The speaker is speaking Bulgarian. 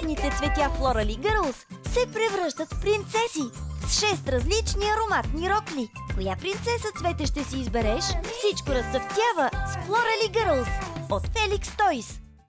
Ефтините цветя Floralie Girls се превръщат в принцеси с 6 различни ароматни рокли. Коя принцеса цвете ще си избереш? Всичко разцъфтява с Floralie Girls от Felix Toys.